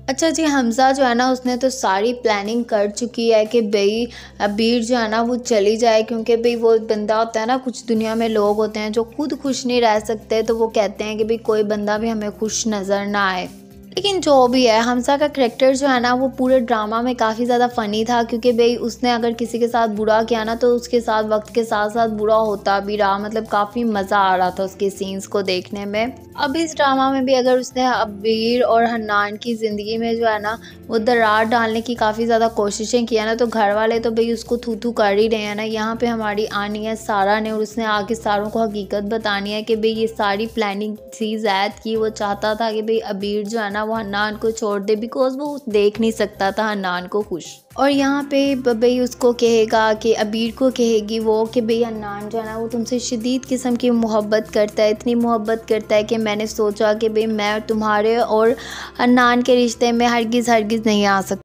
अच्छा जी, हमज़ा जो है ना उसने तो सारी प्लानिंग कर चुकी है कि भई अबीर जो है ना वो चली जाए, क्योंकि भई वो बंदा होता है ना, कुछ दुनिया में लोग होते हैं जो खुद खुश नहीं रह सकते, तो वो कहते हैं कि भई कोई बंदा भी हमें खुश नज़र ना आए। लेकिन जो भी है, हमज़ा का करैक्टर जो है ना वो पूरे ड्रामा में काफ़ी ज़्यादा फ़नी था, क्योंकि भई उसने अगर किसी के साथ बुरा किया ना तो उसके साथ वक़्त के साथ-साथ बुरा होता भी रहा, मतलब काफ़ी मज़ा आ रहा था उसके सीन्स को देखने में। अब इस ड्रामा में भी अगर उसने अबीर और हन्नान की ज़िंदगी में जो है ना वो दरार डालने की काफ़ी ज़्यादा कोशिशें की है ना, तो घर वाले तो भई उसको थू-थू कर ही रहे हैं ना। यहाँ पे हमारी आनी है सारा ने, और उसने आके सारों को हकीकत बतानी है कि भई ये सारी प्लानिंग थी ज़ैद की। वो चाहता था कि भई अबीर जो है ना वो हन्नान को छोड़ दे, बिकॉज़ वो देख नहीं सकता था हन्नान को खुश। और यहाँ पे भई उसको कहेगा कि अबीर को कहेगी वो कि भई हन्नान जो है ना वो तुमसे शदीद किस्म की मोहब्बत करता है, इतनी मोहब्बत करता है कि मैंने सोचा कि भई मैं तुम्हारे और हन्नान के रिश्ते में हरगिज़ हरगिज़ नहीं आ सकती।